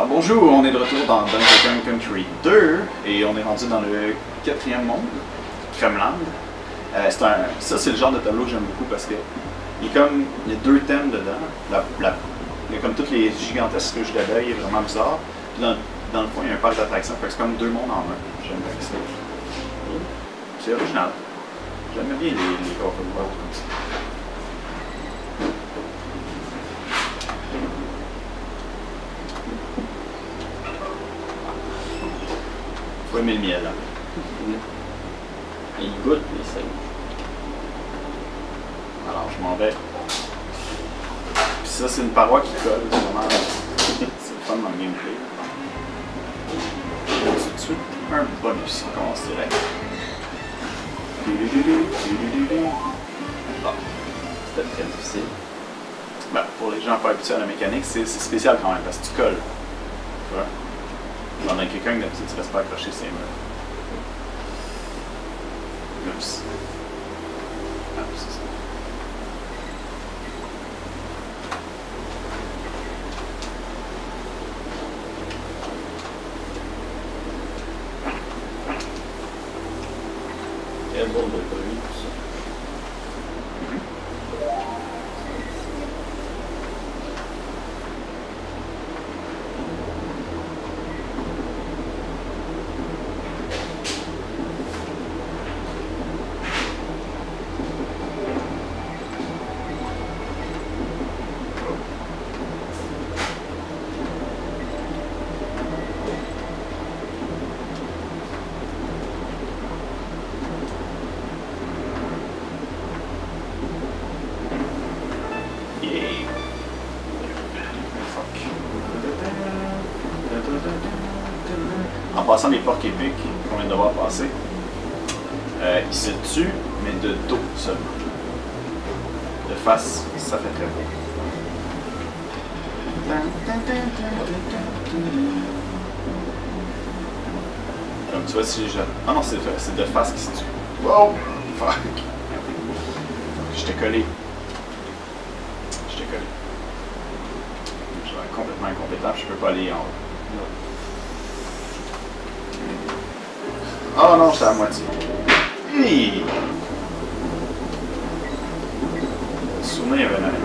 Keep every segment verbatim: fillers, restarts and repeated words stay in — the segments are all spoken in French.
bonjour, on est de retour dans Donkey Kong Country deux et on est rendu dans le quatrième monde, Kremland. Euh, un, ça c'est le genre de tableau que j'aime beaucoup parce que il, est comme, il y a deux thèmes dedans. La, la, il y a comme toutes les gigantesques ruches de deuil, vraiment bizarre. Puis dans, dans le fond il y a un parc d'attractions, c'est comme deux mondes en un. J'aime bien ça. C'est original. J'aime bien les, les open world comme ça. Faut aimer le miel là. Mmh. Il goûte, mais ça goûte. Alors je m'en vais. Puis ça c'est une paroi qui colle, c'est vraiment. C'est le fun dans le gameplay. Tout de suite, un bonus, on commence direct. Ah, c'était très difficile. Ben, pour les gens pas habitués à la mécanique, c'est spécial quand même parce que tu colles. Tu vois? Dans un quelqu'un d'habitude, tu ne restes pas accroché ses murs. Oups. Ah, c'est ça. Quel bon de bruit, tout ça. En passant les porcs épiques qu'on vient de devoir passer, euh, ils se tuent, mais de dos seulement. De face, ça fait très beau. Comme tu vois, si je... Ah non, c'est de face qu'ils se tuent. Wow! Fuck! Je t'ai collé. Je t'ai collé. Je suis complètement incompétent, je peux pas aller en haut. Oh non, c'est à moitié. Hey! Le souvenir est venu.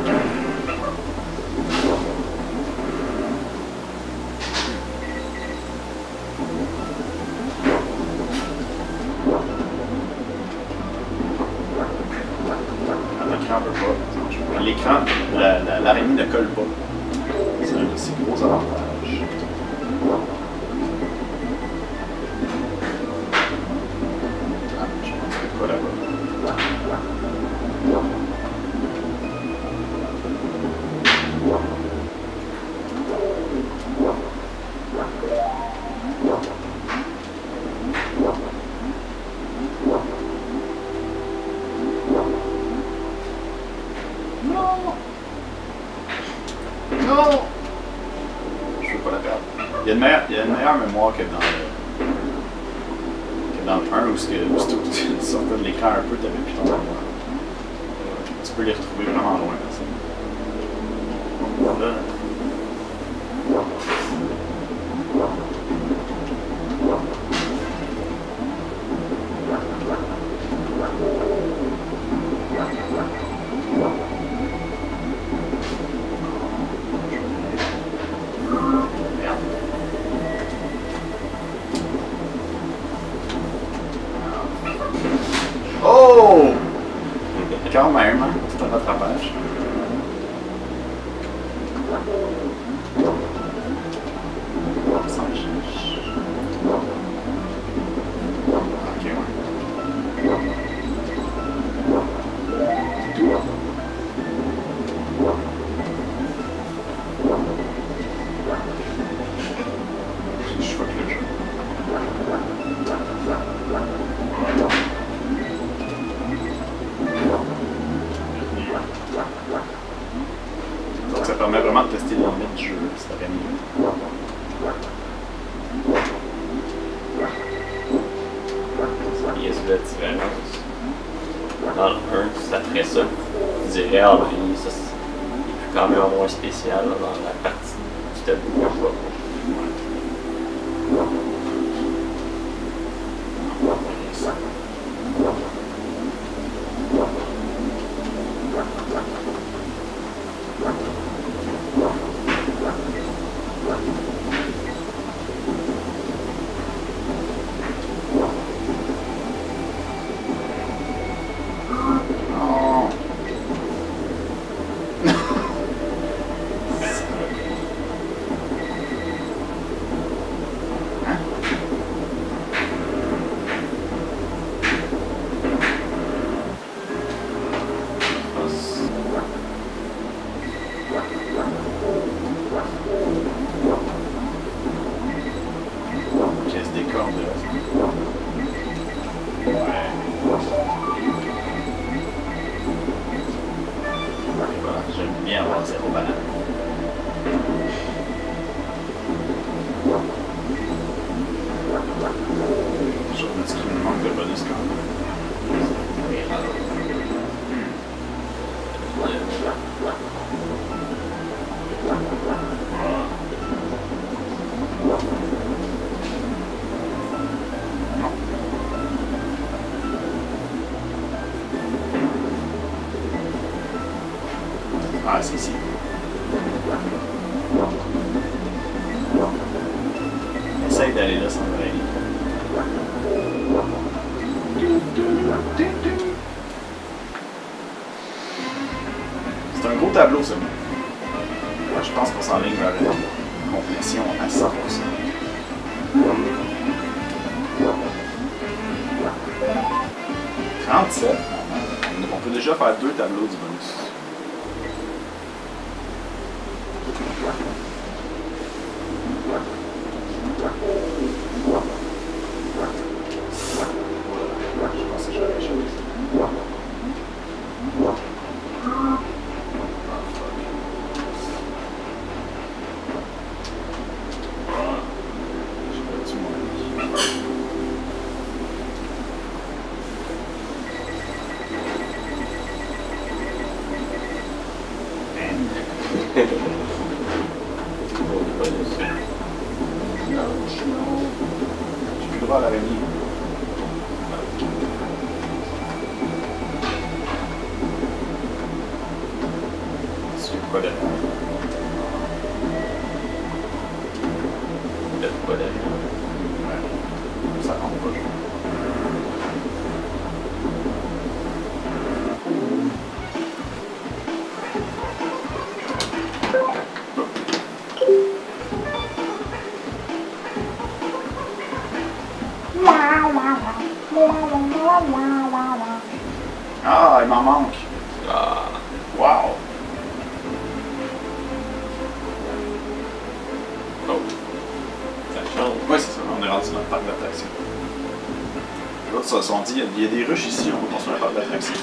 L'écran peut pas. L'écran, l'araignée ne colle pas. C'est un de ses gros avantages. Non! Je veux pas la perdre. Il y a une meilleure, il y a une meilleure mémoire que dans le, que dans le un où tu sortais de l'écran un peu, tu avais plus ton mémoire. Tu peux les retrouver vraiment loin. Là. Oh! Quand même, hein? C'est un rattrapage. Ok, ouais. Je fuck le jeu. Donc ça permet vraiment de tester les limites du jeu, c'est très mieux. Il y a la différence. Dans le un, ça ferait ça. Tu dirais, ah ben, ça, c'est quand même moins spécial là, dans la partie du tableau. Ah, c'est ici. Essaye d'aller là sans vrai. C'est un gros tableau, ça. Je pense qu'on s'enligne vers une complétion à cent pour cent. trente-sept. On peut déjà faire deux tableaux du bonus. Je pense que j'aurais échoué. À l'araignée. C'est quoi derrière? Peut-être pas derrière. Ouais. Ça rentre pas. Ah, il m'en manque. Ah. Wow. Oh. Ça change. Oui, c'est ça. On est rendu dans le parc d'attraction. L'autre, ça se sont dit, il y a des ruches ici, on va construire un parc d'attraction.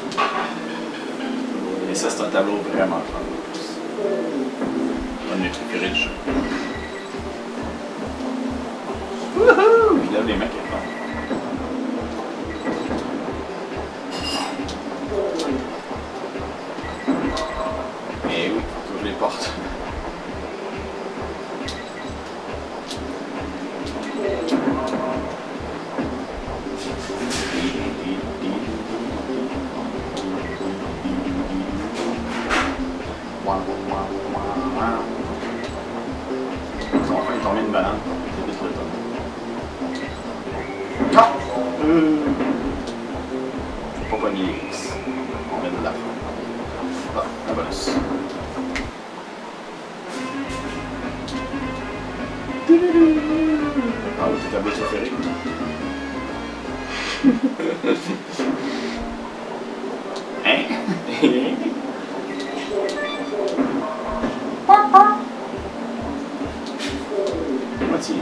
Et ça, c'est un tableau vraiment fun. Un de mes préférés du jeu. Wouhou! Il lève les mecs et fort. Eh oui, faut que je les porte. Ils ont fait tomber une banane. C'est vite le temps. Ah! Euh... Pas pogner les X. On met de la fin. Ah, un bonus. Ah, tes tableaux préférés. Hein? Moitié.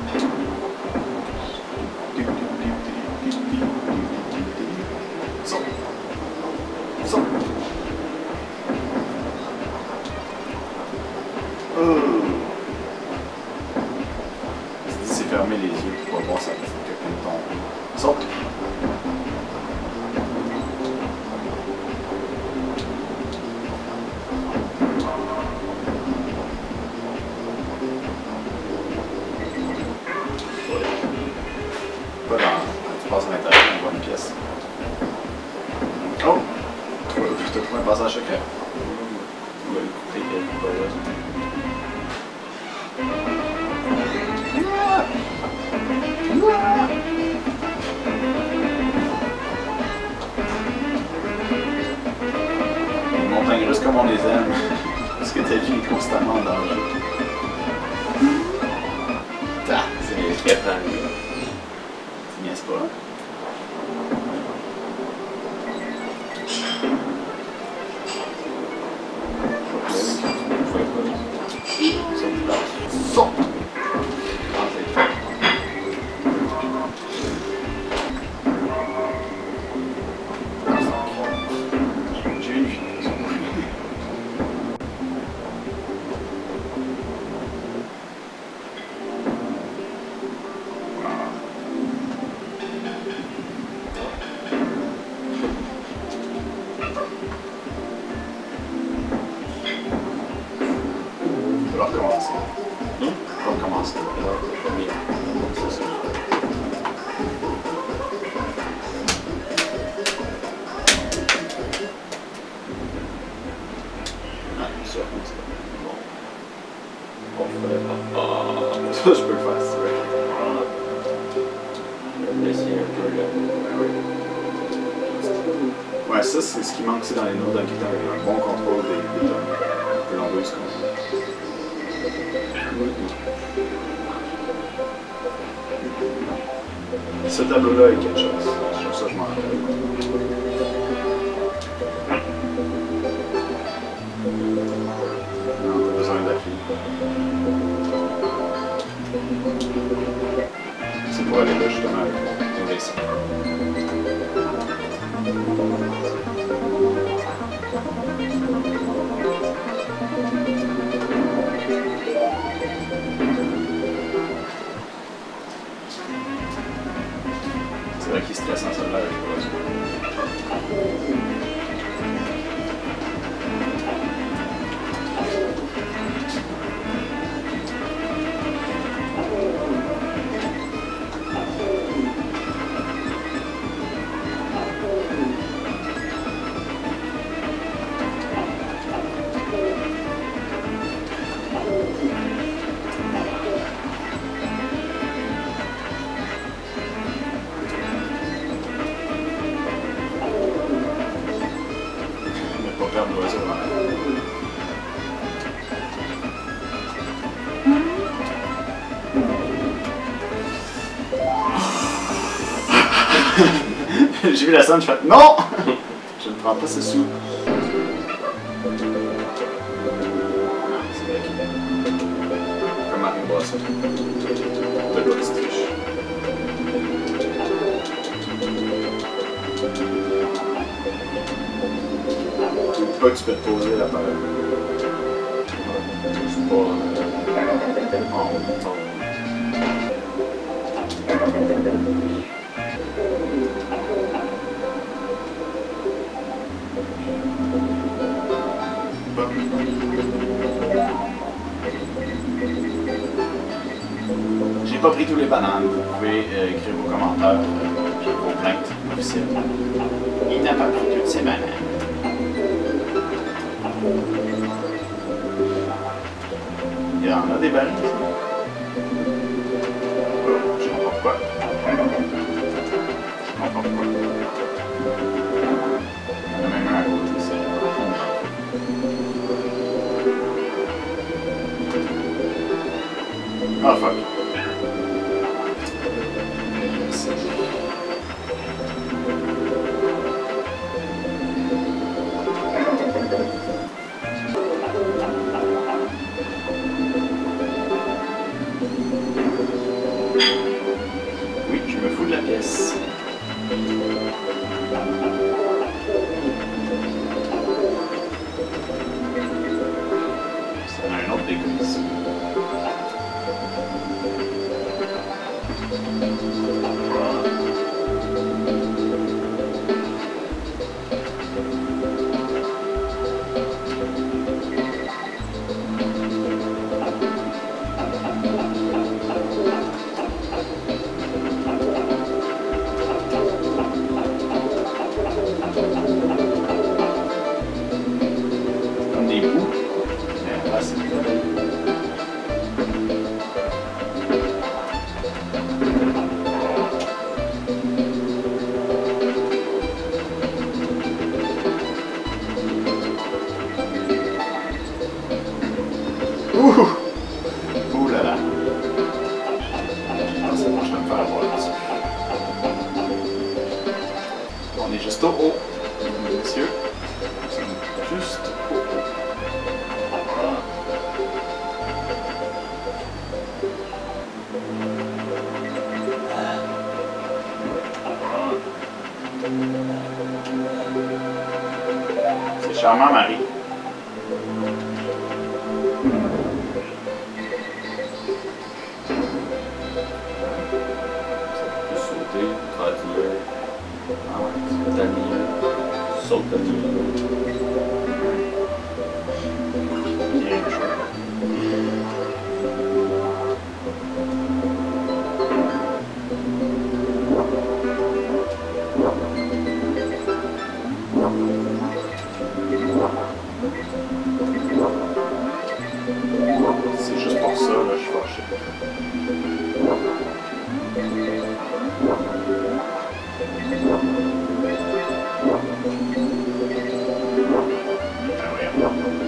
Saute. Saute. Oh. Si c'est fermer les yeux, tu vas voir ça fait que tombe. Saute. trouver un passage secret. On va écouter quelque chose. Les montagnes russes comme on les aime. Parce que ta vie est constamment en danger. Ah, c'est Très tendu. Tu niaises pas. Saute! Ah, c'est fait. J'ai une vie. On va recommencer. Hum? On va recommencer. Alors, c'est pas bien. C'est ça. Ah, ça, c'est Bon. On ferait pas. Ah, bon. Ça, je peux le faire si tu veux. je vais essayer un peu là. Ouais, ça, c'est ce qui manque aussi dans les notes d'un guitare, un bon contrôle des, des tons. Un peu l'enlever, ce qu'on fait. Ce tableau-là est quelque chose. Sur ça, je m'en rappelle. Non, t'as besoin d'appui. C'est pour aller là, justement, avec le récit. C'est vrai qu'il est stressant, ça là, je sais pas. Pas perdre l'oiseau dans la J'ai vu la scène, je fais non! Je ne prends pas ce sou. C'est vrai qu'il est comme Marie Boisson. De l'autre triche. Pas que tu peux te poser l'appareil. C'est pas. Euh, en haut. J'ai pas pris tous les bananes. Vous pouvez euh, écrire vos commentaires, euh, vos plaintes officielles. Il n'a pas pris toutes ces bananes. Il y en a des barils ici. Oh, je comprends pas. Je comprends pas. Il y en a même un à côté ici. Ah fuck. Ouh! Ouh là là! Je pense que moi je vais me faire avoir là-dessus. On est juste au haut, mesdames et messieurs. Nous sommes juste au haut. Voilà. C'est charmant, Marie. Sauter, traduire. Ah ouais, c'est mieux. Saute de mieux. Bien joué. C'est juste pour ça, là, je suis fâché. Ah ouais.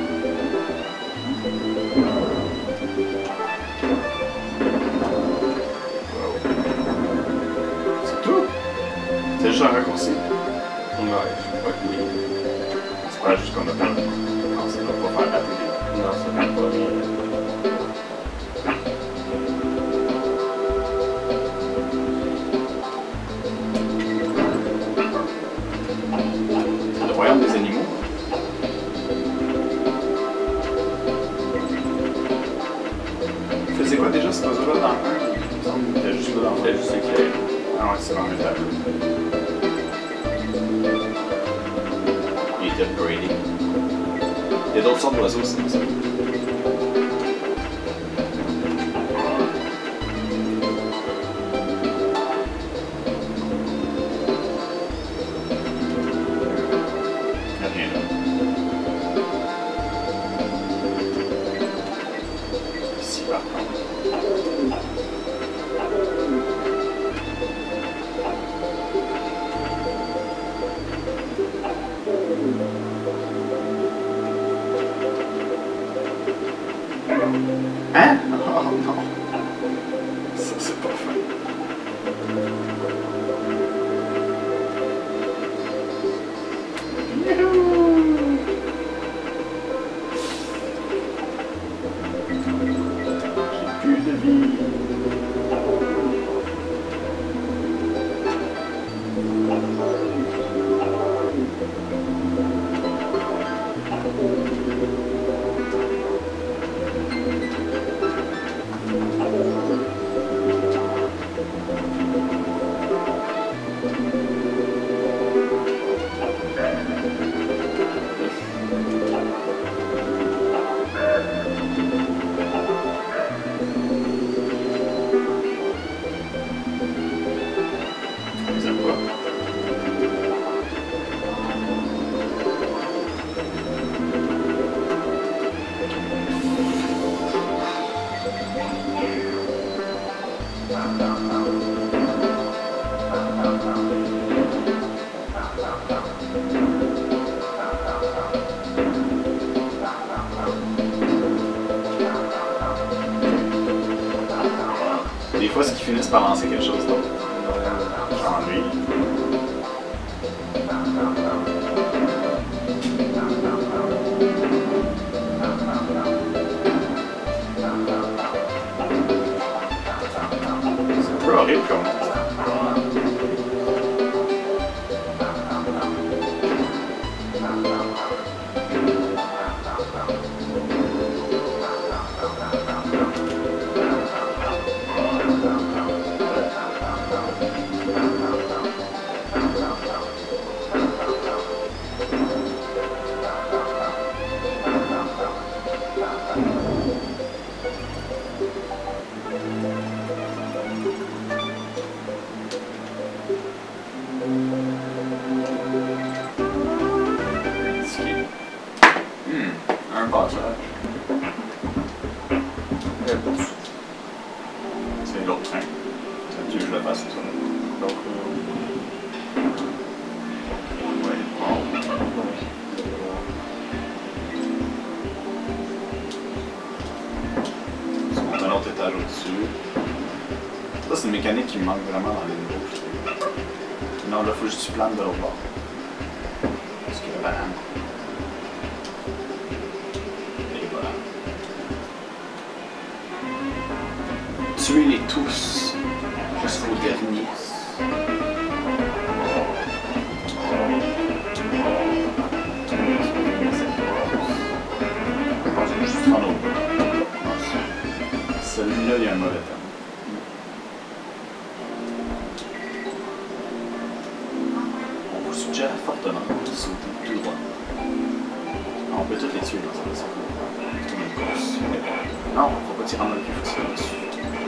C'est tout? C'est juste un raccourci. Ouais, je crois que oui. C'est pas juste qu'on a perdu. Non, ça ne va pas faire la télé. Non, ça va pas bien. Le royaume des animaux. Il faisait quoi déjà cet oiseau-là dans le un? Il me semble qu'il était juste là dans le C'est juste éclairé. Ah ouais, c'est dans le tableau. Il est upgradé. Il y a d'autres sortes d'oiseaux aussi, ça. Il y a rien là. Ici, par contre. Hein? Oh non! Ça, c'est pas fin. Youhou! J'ai plus de vie. Ils aiment pas. Des fois, c'est qu'ils finissent par lancer quelque chose d'autre. Genre lui. C'est un peu horrible comme monstre. Hmm, un passage. C'est l'autre train. Ça veut dire que je le fasse, c'est ça. Donc, euh... ouais, bon. étage au-dessus. Ça, c'est une mécanique qui me manque vraiment dans les niveaux, je trouve. Non, là, faut juste que tu planes de l'autre bord. Parce qu'il y a la banane. Et voilà. Tuez-les tous jusqu'au dernier. Juste en haut. Celui-là, il y a un mauvais temps. On vous suggère fortement de sauter tout droit. On peut tous les tuer dans cette façon. Comme une course. Non, faut pas tirer en le cul, faut tirer dessus.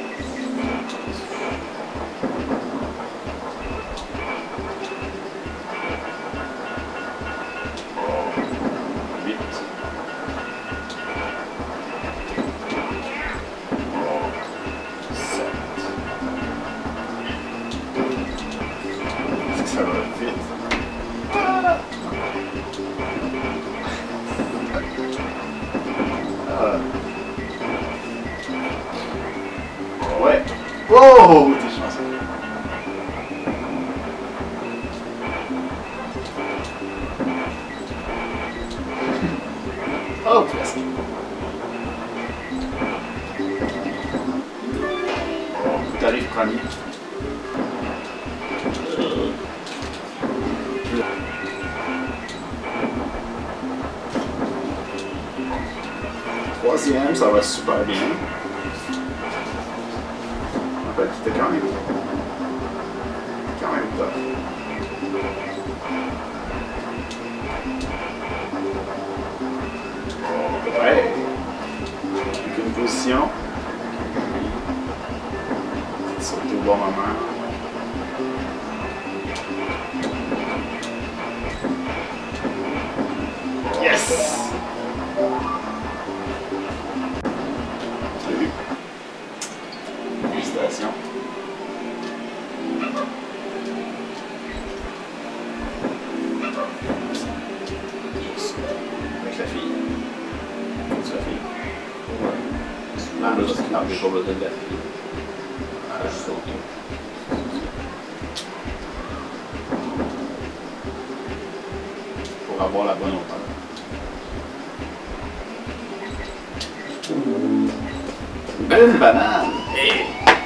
Ça va vite. Ah. Ah. Ouais. Oh, t'es chanceux. Oh, presque. T'arrives premier. Troisième, ça va super bien. En fait, c'était quand même... quand même top. Ouais. Avec une position. Sauter au bon moment. Yes! Salut. Félicitations. Avec la fille. C'est la fille. Ouais. Là, J'ai pas besoin de la fille. Euh, Je saute. pour avoir la bonne hauteur. Belle banane! Hey.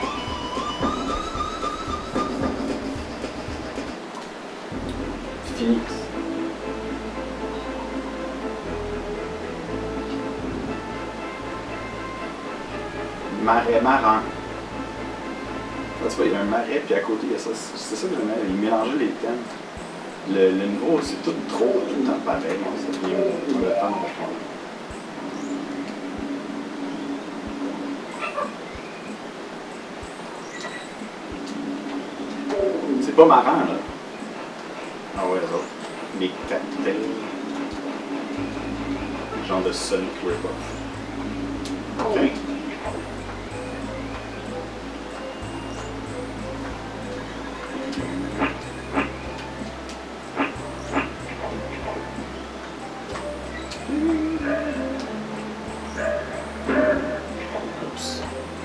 Fini. Marais marrant. Là, tu vois, il y a un marais, puis à côté, il y a ça. C'est ça que j'aimais, il mélangeait les thèmes. Le, le niveau, c'est tout trop, tout le temps pareil. Ça devient le temps de répondre. C'est pas marrant, là. Ah ouais, là. Les cocktails. Genre de Sonic Rip-Off. Ok. Oups.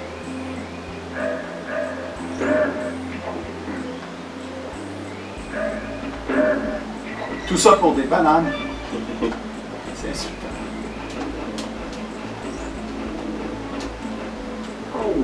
Tout ça pour des bananes. C'est insultant. Oh.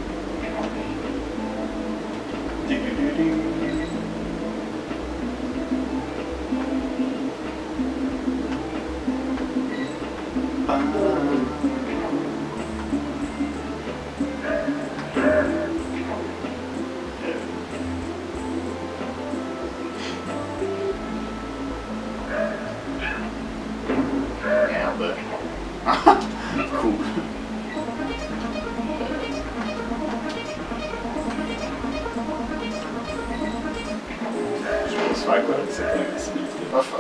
Merde. Cool. Je pense faire quoi avec cette invisibilité? Oh fuck.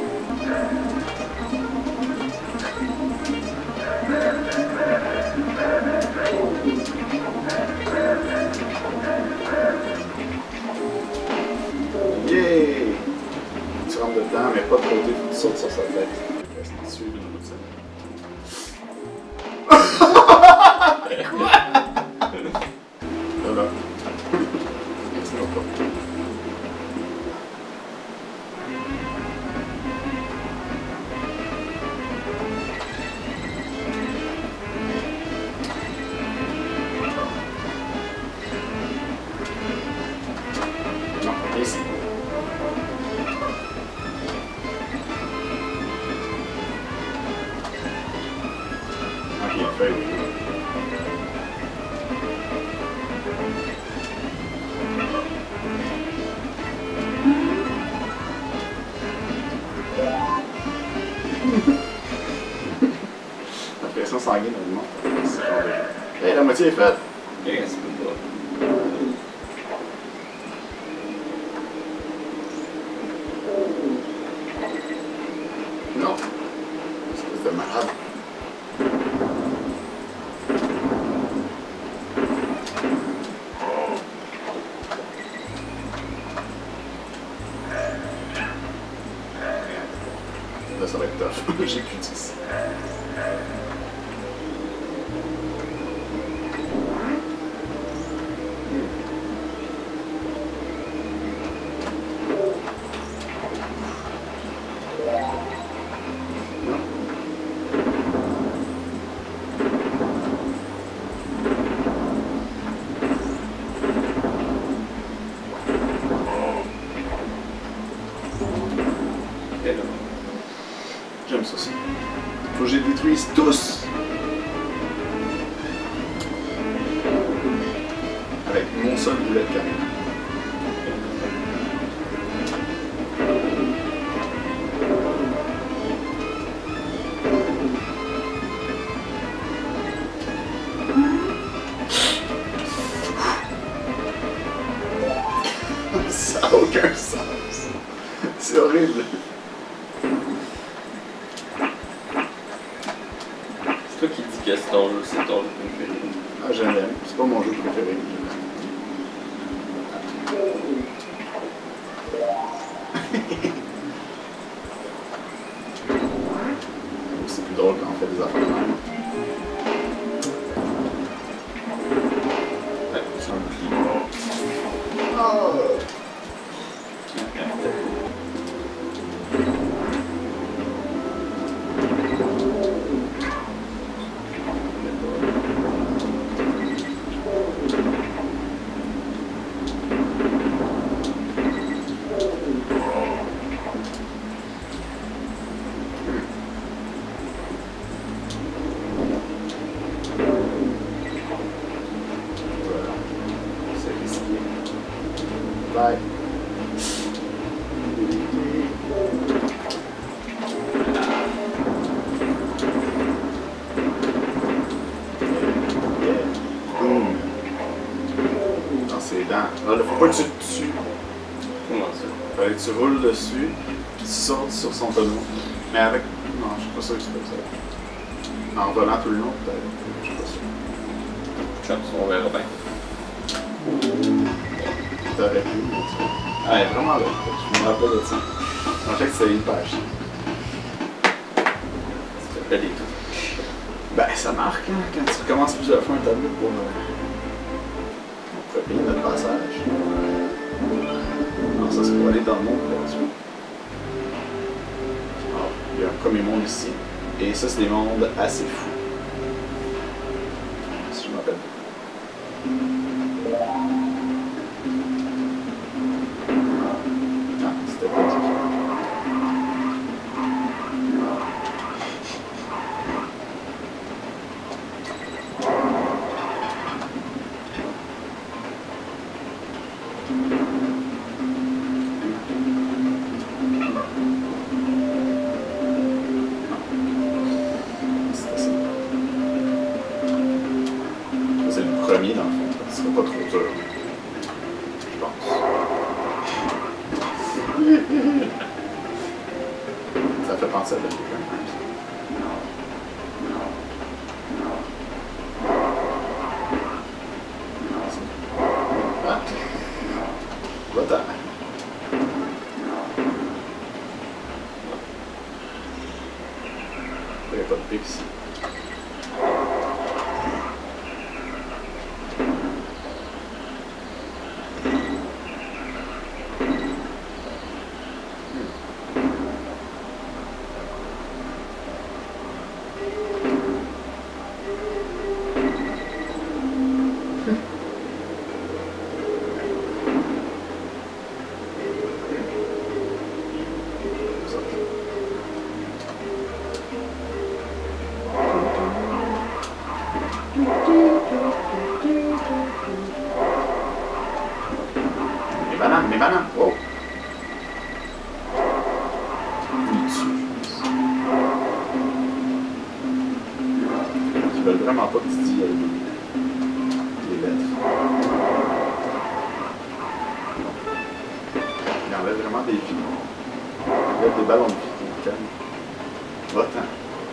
Yeah! Tu rentres dedans, mais pas de côté, faut que tu sautes sur sa tête. Reste en suivre une route. Quoi? feuille. La pression sanguine augmente. Hey, la moitié est faite! Ok, ça peut pas. Non! C'est de malade. Là, ça va être tough. J'ai plus dix. J'aime ça aussi. Faut que je les détruise tous! Avec mon seul boulet de canon. Ça n'a aucun sens. C'est horrible. C'est toi qui dis que c'est ton jeu, c'est ton jeu préféré. Ah, je l'aime. C'est pas mon jeu préféré. C'est plus drôle quand on fait des affaires de même. Ouais, c'est un bouclier. Oh! Bye. Boum. Dans ses dents. Là, faut pas que tu te tues. Comment ça? Fallait que tu roules dessus, puis tu sautes sur son tonneau. Mais avec. Non, je suis pas sûr que c'est comme ça. En volant tout le long, peut-être. Je suis pas sûr. Chance, on verra bien. T'aurais pu, mais tu vois. Ah, elle est vraiment là. Je me rappelle de ça. Je pensais que c'était hyper chiant. Ça fait des trucs. Ben, ça marque, hein, quand tu recommences plusieurs fois un tableau pour, euh, pour payer notre passage. Alors, ça, c'est pour aller dans le monde là-dessus. Alors, il y a un premier monde ici. Et ça, c'est des mondes assez fous. Si je m'appelle. Ah, c'était pas ça. C'est le premier dans le fond, ce sera pas trop dur. Je pense. Ça fait penser à de quelqu'un. Ah. Va-t'en. Il n'y a pas de pic ici. les bananes. Oh! Ils veulent vraiment pas que tu dis euh, les lettres. Il enlève vraiment des vies. Il enlève des ballons de vie. Calme. Va-t'en.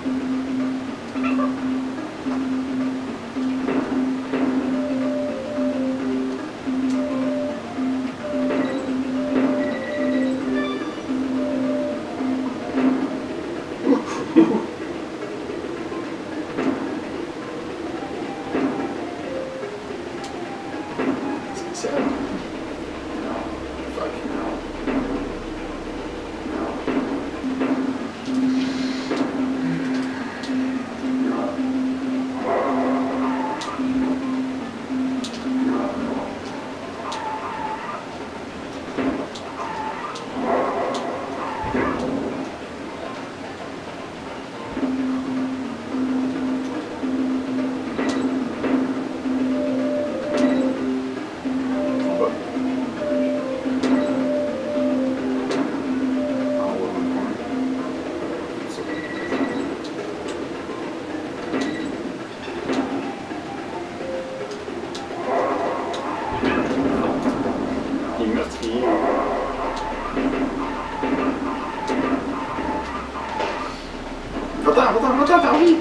Va-t'en, va-t'en, va-t'en, t'as envie!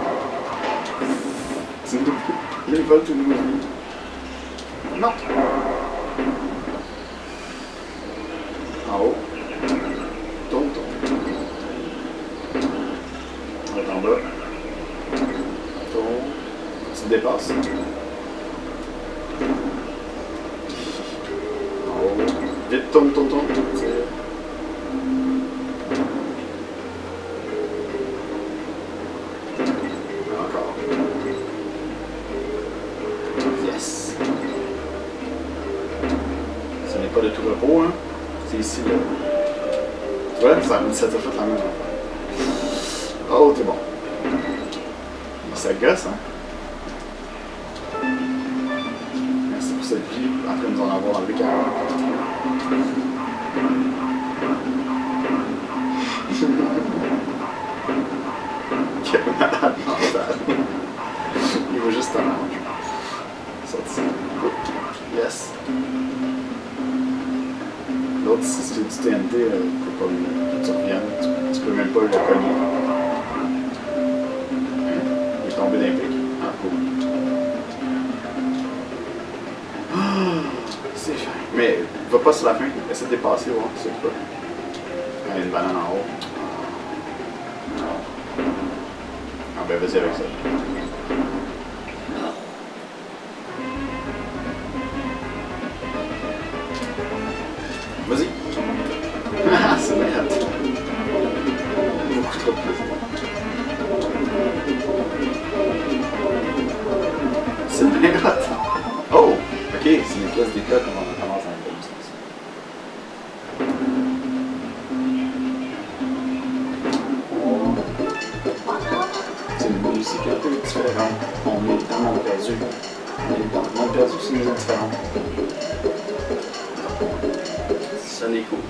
C'est une double. Il vole tout nouveau. Non! En haut. Tombe, tombe. On va en bas. Tombe. Tu te dépasses. En haut. Vite, tombe, tombe, tombe. Pas de tout repos, hein. C'est ici, là. Tu vois, ça, ça t'a fait la même affaire. Oh, t'es bon. Ça gosse, hein. Merci pour cette vie, après nous en avoir enlevé quarante. Quel malade mental. Il va juste en manger. Sorti. Yes. L'autre, si c'est du T N T, euh, tu peux pas le, tu reviennes, tu, tu peux même pas le cogner. Hein? Il est tombé d'un pic. Ah, cool. Ah, c'est fin. Mais va pas sur la fin, essaie de dépasser, voir, c'est pas. Il y a une banane en haut. Ah ben vas-y avec ça. Vas-y. Ah, c'est merde. Beaucoup trop de plaisir. C'est merde. Oh! Ok, c'est une pièce d'éclat comme on commence à faire. C'est une musique un peu différente. On est dans le monde perdu. On est dans le monde perdu, c'est une musique différente. Ça n'est cool.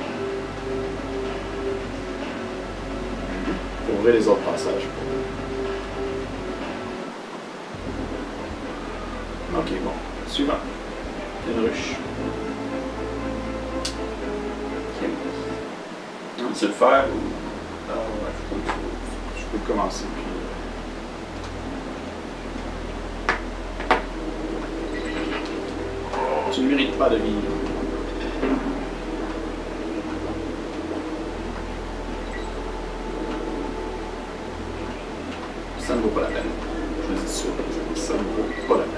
Faut ouvrir les autres passages. Ok, bon. Suivant. Une ruche. Okay. Tu veux le faire ou. Ah ouais, je peux, je peux commencer. Puis... Tu ne mérites pas de vivre. Ça ne vaut pas la peine. Je le dis sûr. Ça ne vaut pas la peine.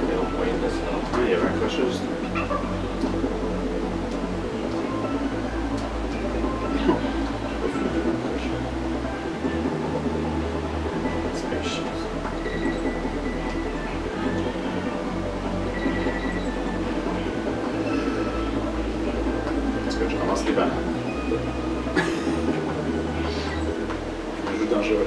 qu'il y a un moyen de ça. Ouais, il y avait un crochet juste là. C'est bien chiant, ça. Est-ce que je commence les bananes? Un jeu dangereux.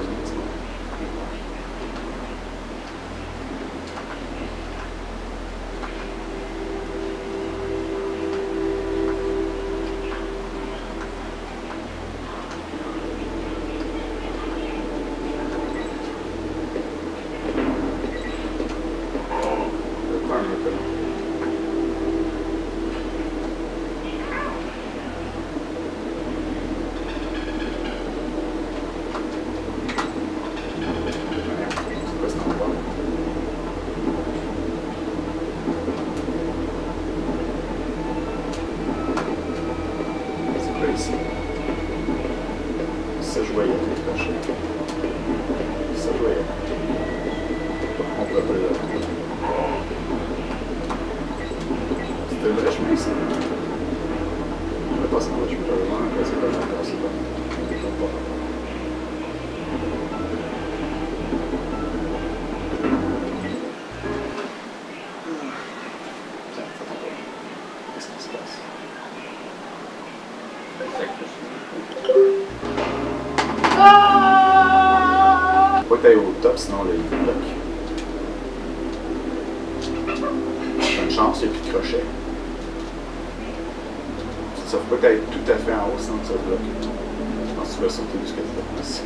Ça jouait avec les crochets. Ça jouait. On pourrait pas le retrouver. C'était le vrai chemin, ça. On va passer dans le chemin. Après, c'est pas mal. C'est pas mal. C'est pas mal. Tiens, fais ton tour. Qu'est-ce qui se passe? Faut que t'ailles au top, sinon là, il te bloque. T'as une chance, il n'y a plus de crochet. Ça faut pas que t'ailles tout à fait en haut, sinon ça te bloque. Je pense que tu vas sauter jusqu'à ce que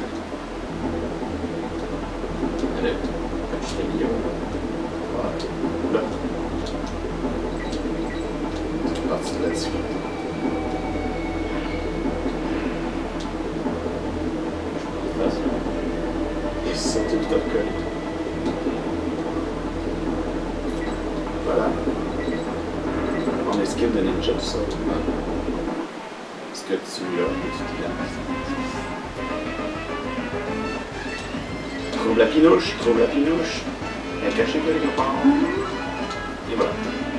Allez, comme je t'ai mis là. Ouais. Là. C'est parti de la difficulté. Ça, tout à fait. Voilà. On esquive de ninja, tout ça. Parce que tu l'as, tu te lances. Trouve la pinouche, trouve la pinouche. Elle est cachée quelque part. Et voilà.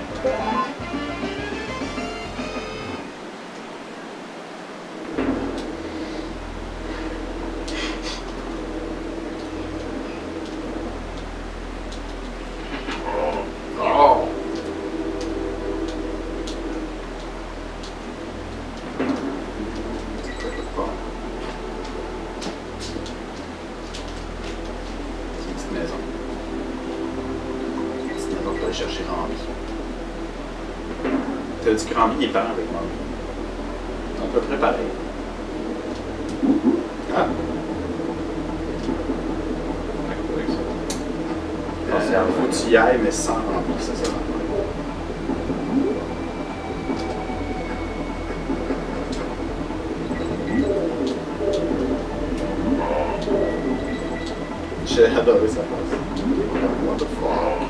Chercher Rambi. T'as dit que Rambi est parent avec moi. À peu près pareil. Ah! Euh, faut que tu y ailles, mais sans Rambi, ça, ça va. J'ai adoré sa face. What the fuck?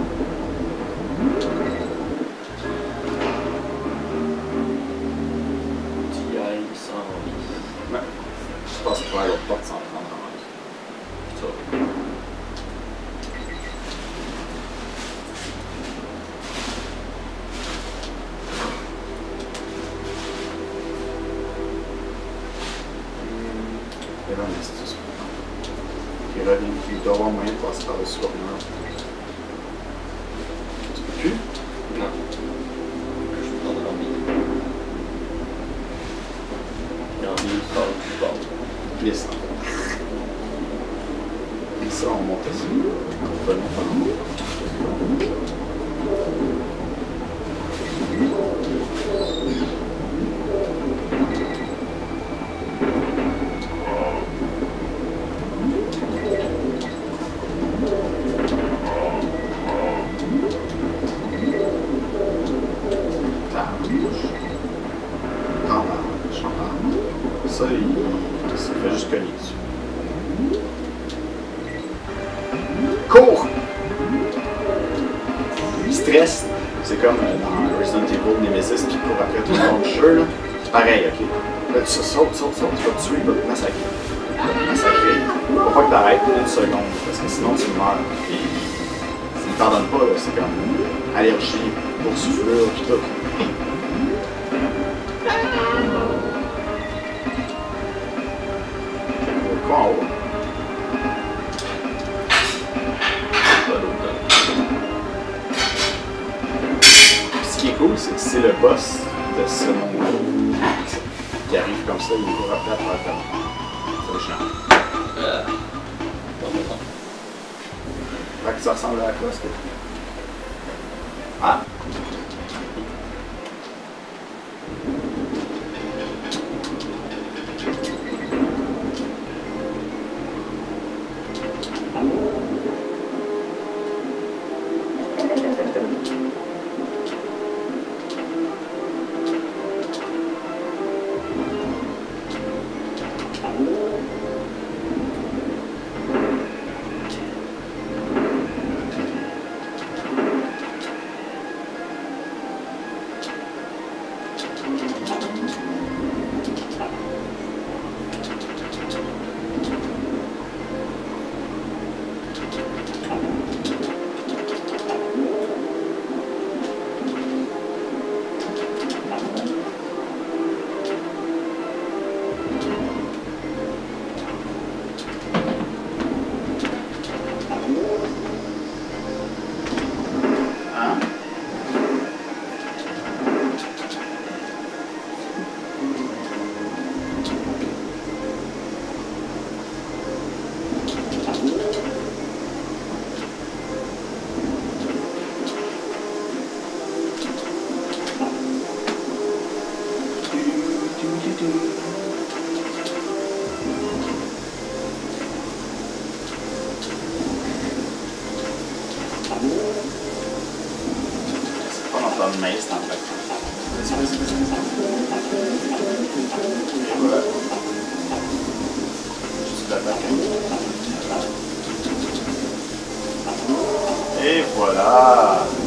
Ouais. Je passe pas à l'autre porte sans prendre en main. Ça. Il y avait une astuce. Il revient. Il doit avoir moyen de passer par-dessus le mur. Tu peux plus? Non. Je peux prendre l'envie. L'envie, il sort du bord. Glisse en fait. Et ça, on monte ici. On peut le monter en haut. Ça, il, il se fait juste cogner dessus. Cours! Stress! C'est comme euh, dans Resident Evil Nemesis qui court après tout le long du jeu. C'est pareil, ok? Là, tu sautes, sautes, sautes, tu vas te tuer, il va te massacrer. Il va te massacrer. Faut pas que t'arrêtes une seconde, parce que sinon tu meurs. t'en donne pas, là, c'est comme allergie, boursouflure, pis tout. Quoi en haut? Pas d'odeur. Ce qui est cool, c'est que c'est le boss de ce monde qui arrive comme ça, il court après à travers ta c'est chiant. Euh. Pas bon. Fait que ça ressemble à quoi, ce que ah! C'est pas dans le maïs, en fait. Voilà. Juste là-bas. Et voilà.